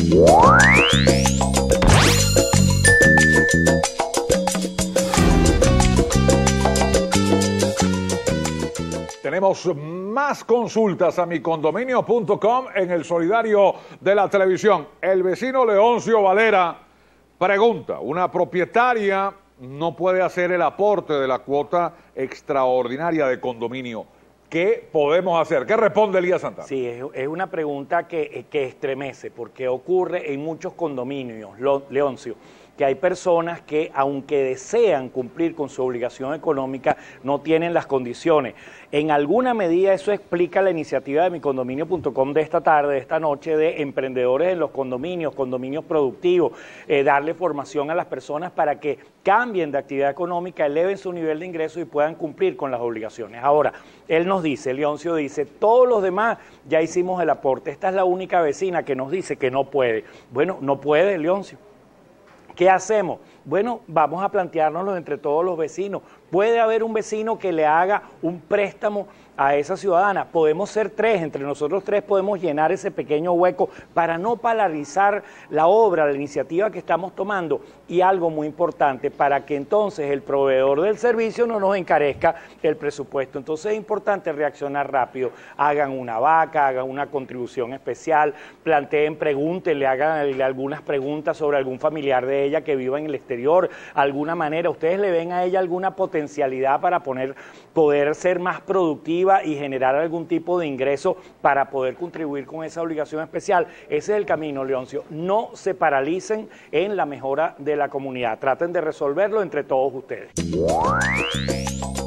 Tenemos más consultas a micondominio.com en el solidario de la televisión. El vecino Leoncio Valera pregunta, ¿una propietaria no puede hacer el aporte de la cuota extraordinaria de condominio? ¿Qué podemos hacer? ¿Qué responde Elías Santana? Sí, es una pregunta que estremece, porque ocurre en muchos condominios, Leoncio, que hay personas que, aunque desean cumplir con su obligación económica, no tienen las condiciones. En alguna medida eso explica la iniciativa de micondominio.com de esta tarde, de esta noche, de emprendedores en los condominios, condominios productivos, darle formación a las personas para que cambien de actividad económica, eleven su nivel de ingreso y puedan cumplir con las obligaciones. Ahora, él nos dice, Leoncio dice, todos los demás ya hicimos el aporte. Esta es la única vecina que nos dice que no puede. Bueno, no puede, Leoncio. ¿Qué hacemos? Bueno, vamos a planteárnoslo entre todos los vecinos. ¿Puede haber un vecino que le haga un préstamo a esa ciudadana? Podemos ser tres, entre nosotros tres podemos llenar ese pequeño hueco para no paralizar la obra, la iniciativa que estamos tomando. Y algo muy importante, para que entonces el proveedor del servicio no nos encarezca el presupuesto. Entonces es importante reaccionar rápido. Hagan una vaca, hagan una contribución especial, planteen, pregúntenle, háganle algunas preguntas sobre algún familiar de ella que viva en el exterior, alguna manera. ¿Ustedes le ven a ella alguna potencialidad para poder ser más productiva y generar algún tipo de ingreso para poder contribuir con esa obligación especial? Ese es el camino, Leoncio. No se paralicen en la mejora de la comunidad. Traten de resolverlo entre todos ustedes.